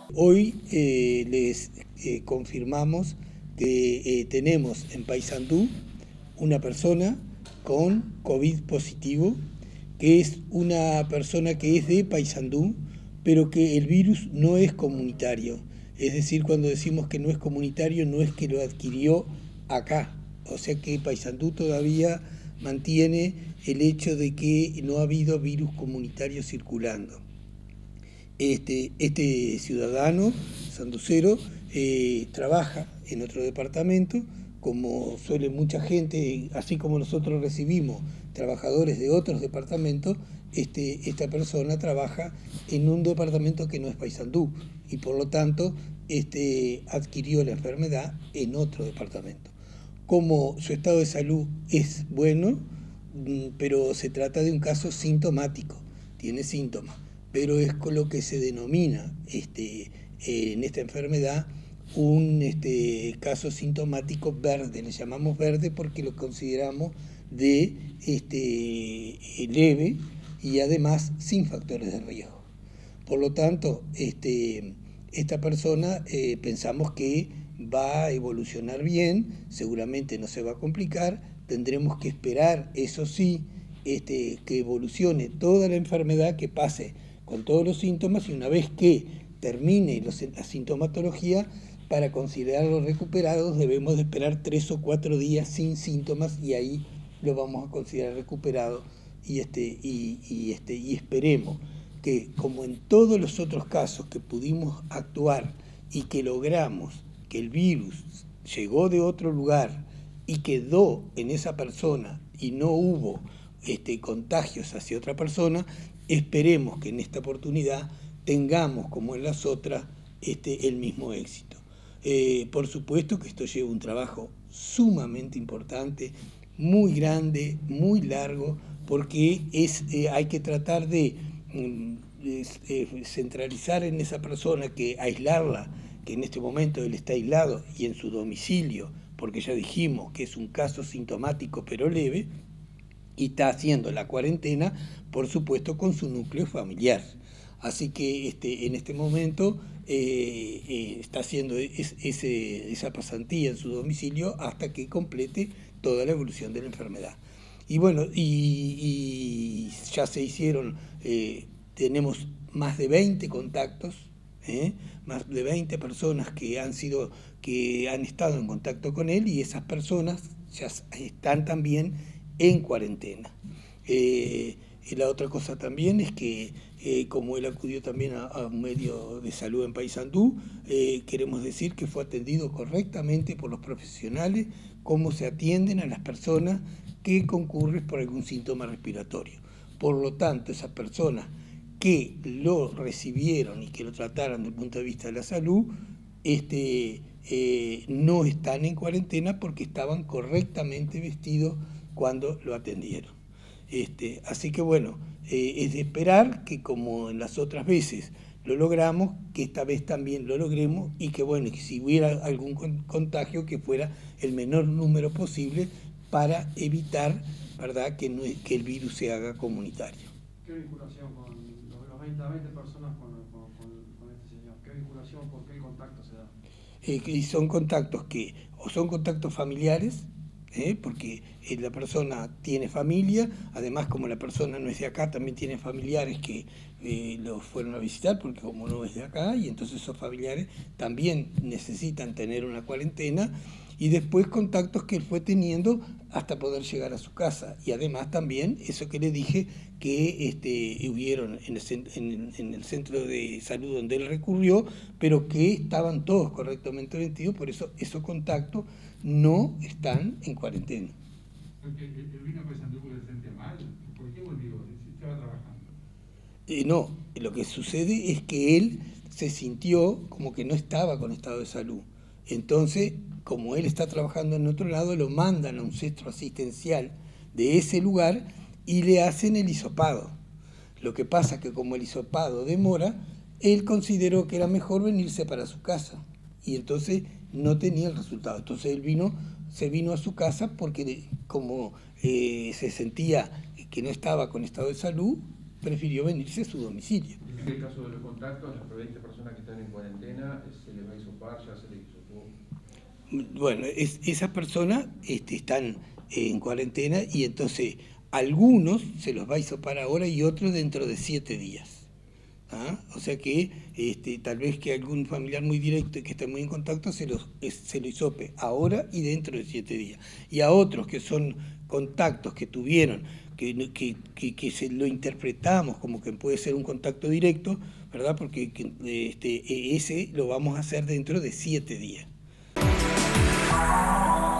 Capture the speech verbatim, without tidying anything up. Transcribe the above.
Hoy eh, les eh, confirmamos que eh, tenemos en Paysandú una persona con COVID positivo, que es una persona que es de Paysandú, pero que el virus no es comunitario. Es decir, cuando decimos que no es comunitario, no es que lo adquirió acá. O sea que Paysandú todavía mantiene el hecho de que no ha habido virus comunitario circulando. Este, este ciudadano sanducero eh, trabaja en otro departamento, como suele mucha gente, así como nosotros recibimos trabajadores de otros departamentos, este, esta persona trabaja en un departamento que no es Paysandú y por lo tanto este, adquirió la enfermedad en otro departamento. Como su estado de salud es bueno, pero se trata de un caso sintomático, tiene síntomas, pero es con lo que se denomina este, eh, en esta enfermedad un este, caso sintomático verde. Le llamamos verde porque lo consideramos de este, leve y además sin factores de riesgo. Por lo tanto, este, esta persona eh, pensamos que va a evolucionar bien, seguramente no se va a complicar, tendremos que esperar, eso sí, este, que evolucione toda la enfermedad, que pase con todos los síntomas y una vez que termine los, la sintomatología, para considerarlos recuperados debemos de esperar tres o cuatro días sin síntomas y ahí lo vamos a considerar recuperado y, este, y, y, este, y esperemos que, como en todos los otros casos que pudimos actuar y que logramos que el virus llegó de otro lugar y quedó en esa persona y no hubo este, contagios hacia otra persona, esperemos que en esta oportunidad tengamos, como en las otras, este, el mismo éxito. Eh, por supuesto que esto lleva un trabajo sumamente importante, muy grande, muy largo, porque es, eh, hay que tratar de, de, de centralizar en esa persona, que aislarla, que en este momento él está aislado y en su domicilio, porque ya dijimos que es un caso sintomático pero leve, y está haciendo la cuarentena, por supuesto, con su núcleo familiar. Así que este, en este momento eh, eh, está haciendo es, ese, esa pasantía en su domicilio hasta que complete toda la evolución de la enfermedad. Y bueno, y, y ya se hicieron, eh, tenemos más de veinte contactos, ¿eh? más de veinte personas que han sido, que han estado en contacto con él, y esas personas ya están también en cuarentena. Eh, y la otra cosa también es que, eh, como él acudió también a, a un medio de salud en Paysandú, eh, queremos decir que fue atendido correctamente por los profesionales, como se atienden a las personas que concurren por algún síntoma respiratorio. Por lo tanto, esas personas que lo recibieron y que lo trataron desde el punto de vista de la salud, este, eh, no están en cuarentena porque estaban correctamente vestidos cuando lo atendieron. Este, así que bueno, eh, es de esperar que, como en las otras veces lo logramos, que esta vez también lo logremos y que bueno, que si hubiera algún contagio, que fuera el menor número posible para evitar, ¿verdad?, que, no, que el virus se haga comunitario. ¿Qué vinculación con los, los veinte, veinte personas con, con, con, con este señor? ¿Qué vinculación, por qué el contacto se da? Eh, y son contactos que, o son contactos familiares, ¿Eh? porque eh, la persona tiene familia, además como la persona no es de acá, también tiene familiares que eh, lo fueron a visitar, porque como no es de acá, y entonces esos familiares también necesitan tener una cuarentena, y después contactos que él fue teniendo hasta poder llegar a su casa, y además también eso que le dije, que este, hubieron en el, en, en el centro de salud donde él recurrió, pero que estaban todos correctamente vestidos, por eso esos contactos no están en cuarentena. Porque él vino a Paysandú porque se sentía mal. ¿Por qué volvió? Estaba trabajando. Eh, no, lo que sucede es que él se sintió como que no estaba con estado de salud. Entonces, como él está trabajando en otro lado, lo mandan a un centro asistencial de ese lugar y le hacen el hisopado. Lo que pasa es que como el hisopado demora, él consideró que era mejor venirse para su casa y entonces no tenía el resultado. Entonces él vino, se vino a su casa porque como eh, se sentía que no estaba con estado de salud, prefirió venirse a su domicilio. En el caso de los contactos, las veinte personas que están en cuarentena, ¿se les va a hisopar? ¿Ya se les hisopó? Bueno, es, esas personas este, están en cuarentena y entonces algunos se los va a hisopar ahora y otros dentro de siete días. ¿Ah? O sea que este, tal vez que algún familiar muy directo y que esté muy en contacto se, los, se lo hisope ahora y dentro de siete días. Y a otros que son contactos que tuvieron, que, que, que, que se lo interpretamos como que puede ser un contacto directo, ¿verdad? Porque que, este, ese lo vamos a hacer dentro de siete días.